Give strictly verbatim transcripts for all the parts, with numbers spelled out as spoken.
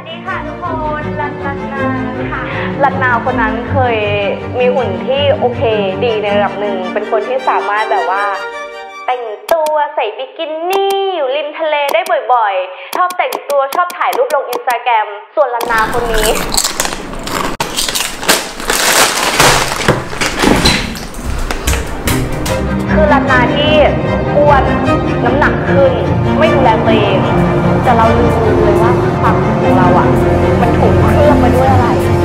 สดีค่ะทุกคนรันรันนาค่ะรันนาคนนั้นเคยมีหุ่นที่โอเคดีในระดับหนึ่งเป็นคนที่สามารถแบบว่าแต่งตัวใส่บิกินี่อยู่ริมทะเลได้บ่อยๆชอบแต่งตัวชอบถ่ายรูปลงอินสตาแกรมส่วนรันนาคนนี้คือรันนาที่อ้วนน้ำหนักขึ้นไม่ดูแลตัวเองแต่เราลืมเลยว่าความของเราอ่ะมันถูกเคลือบมาด้วยอะไร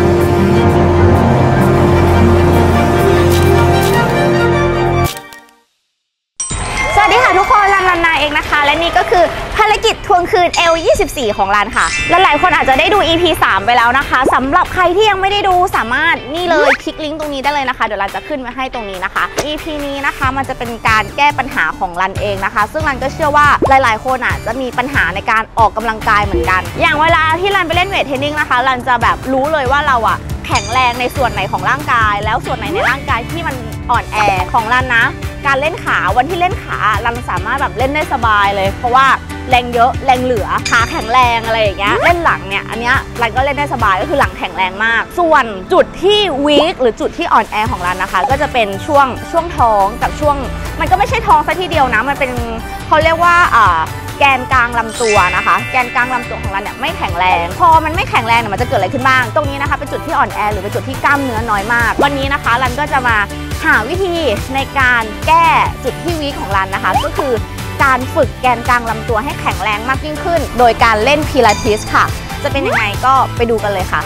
สวัสดีค่ะทุกคนรันรันนาเองนะคะและนี่ก็คือภารกิจทวงคืน เอล ยี่สิบสี่ ของรันค่ะและหลายคนอาจจะได้ดู อี พี สามไปแล้วนะคะสำหรับใครที่ยังไม่ได้ดูสามารถนี่เลยคลิกลิงก์ตรงนี้ได้เลยนะคะเดี๋ยวรันจะขึ้นไว้ให้ตรงนี้นะคะ อี พี นี้นะคะมันจะเป็นการแก้ปัญหาของรันเองนะคะซึ่งรันก็เชื่อว่าหลายๆคนอ่ะจะมีปัญหาในการออกกำลังกายเหมือนกันอย่างเวลาที่รันไปเล่นเวทเทรนนิ่งนะคะรันจะแบบรู้เลยว่าเราอ่ะแข็งแรงในส่วนไหนของร่างกายแล้วส่วนไหนในร่างกายที่มันอ่อนแอของรันนะการเล่นขาวันที่เล่นขารันสามารถแบบเล่นได้สบายเลยเพราะว่าแรงเยอะแรงเหลือขาแข็งแรงอะไรอย่างเงี้ยเล่นหลังเนี่ยอันเนี้ยรันก็เล่นได้สบายก็คือหลังแข็งแรงมากส่วนจุดที่วีคหรือจุดที่อ่อนแอของรันนะคะก็จะเป็นช่วงช่วงท้องกับช่วงมันก็ไม่ใช่ท้องซะทีเดียวนะมันเป็นเขาเรียกว่าอ่าแกนกลางลำตัวนะคะแกนกลางลำตัวของเราเนี่ยไม่แข็งแรงพอมันไม่แข็งแรงเนี่ยมันจะเกิดอะไรขึ้นบ้างตรงนี้นะคะเป็นจุดที่อ่อนแอหรือเป็นจุดที่กล้ามเนื้อน้อยมากวันนี้นะคะรันก็จะมาหาวิธีในการแก้จุดที่วีคของรันนะคะก็คือการฝึกแกนกลางลำตัวให้แข็งแรงมากยิ่งขึ้นโดยการเล่นพิลาทิสค่ะจะเป็นยังไงก็ไปดูกันเลยค่ะ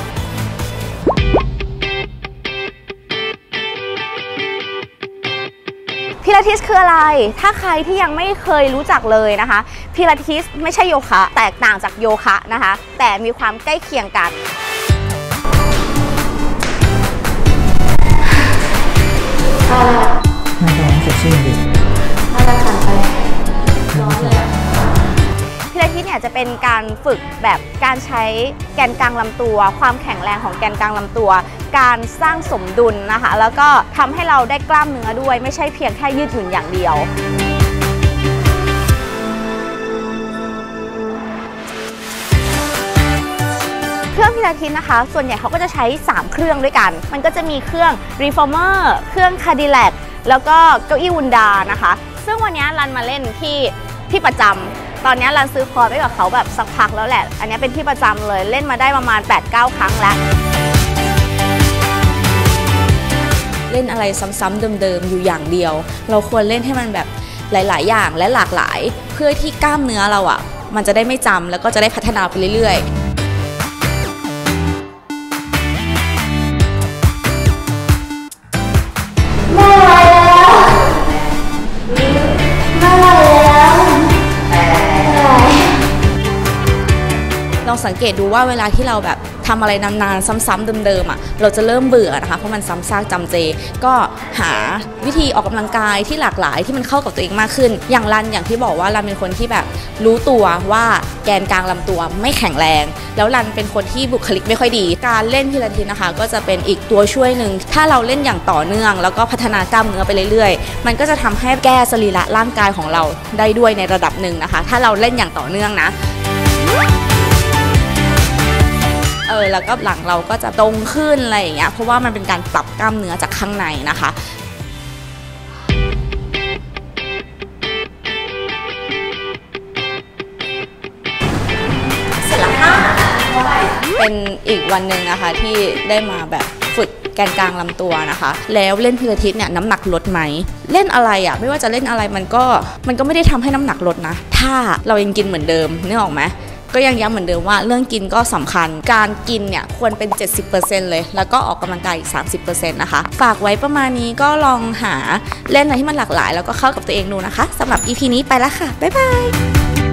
พิลาทิสคืออะไรถ้าใครที่ยังไม่เคยรู้จักเลยนะคะพิลาทิสไม่ใช่โยคะแตกต่างจากโยคะนะคะแต่มีความใกล้เคียงกันน่าจะเสร็จชื่อดิน่าจะผ่านไปร้อนเลยพิลาทิสเนี่ยจะเป็นการฝึกแบบการใช้แกนกลางลำตัวความแข็งแรงของแกนกลางลำตัวการสร้างสมดุลนะคะแล้วก็ทำให้เราได้กล้ามเนื้อด้วยไม่ใช่เพียงแค่ยืดหยุ่นอย่างเดียวเครื่องพิลาทิสนะคะส่วนใหญ่เขาก็จะใช้สามเครื่องด้วยกันมันก็จะมีเครื่อง Reformer เครื่อง Cadillac แล้วก็เก้าอี้วุนดานะคะซึ่งวันนี้รันมาเล่นที่ที่ประจำตอนนี้รันซื้อคอร์สไว้กับเขาแบบสักพักแล้วแหละอันนี้เป็นที่ประจำเลยเล่นมาได้ประมาณ แปดเก้า ครั้งแล้วเล่นอะไรซ้ำๆเดิมๆอยู่อย่างเดียวเราควรเล่นให้มันแบบหลายๆอย่างและหลากหลายเพื่อที่กล้ามเนื้อเราอ่ะมันจะได้ไม่จำแล้วก็จะได้พัฒนาไปเรื่อยๆลองสังเกตดูว่าเวลาที่เราแบบทำอะไรนานๆซ้ำๆเดิมๆอ่ะเราจะเริ่มเบื่อนะคะเพราะมันซ้ำซากจำเจก็หาวิธีออกกำลังกายที่หลากหลายที่มันเข้ากับตัวเองมากขึ้นอย่างรันอย่างที่บอกว่ารันเป็นคนที่แบบรู้ตัวว่าแกนกลางลำตัวไม่แข็งแรงแล้วรันเป็นคนที่บุคลิกไม่ค่อยดีการเล่นพิลาทิสนะคะก็จะเป็นอีกตัวช่วยหนึ่งถ้าเราเล่นอย่างต่อเนื่องแล้วก็พัฒนากล้ามเนื้อไปเรื่อยๆมันก็จะทำให้แก้สรีระร่างกายของเราได้ด้วยในระดับหนึ่งนะคะถ้าเราเล่นอย่างต่อเนื่องนะเออแล้วก็หลังเราก็จะตรงขึ้นอะไรอย่างเงี้ยเพราะว่ามันเป็นการปรับกล้ามเนื้อจากข้างในนะคะเสร็จแล้วค่ะเป็นอีกวันหนึ่งนะคะที่ได้มาแบบฝึกแกนกลางลำตัวนะคะแล้วเล่นพิลาทิสเนี่ยน้ำหนักลดไหมเล่นอะไรอ่ะไม่ว่าจะเล่นอะไรมันก็มันก็ไม่ได้ทำให้น้ำหนักลดนะถ้าเรายังกินเหมือนเดิมนึกออกไหมก็ยังย้ำเหมือนเดิมว่าเรื่องกินก็สำคัญการกินเนี่ยควรเป็น เจ็ดสิบเปอร์เซ็นต์ เลยแล้วก็ออกกำลังกายอีก สามสิบเปอร์เซ็นต์ นะคะฝากไว้ประมาณนี้ก็ลองหาเล่นอะไรที่มันหลากหลายแล้วก็เข้ากับตัวเองดูนะคะสำหรับ อี พี นี้ไปแล้วค่ะบ๊ายบาย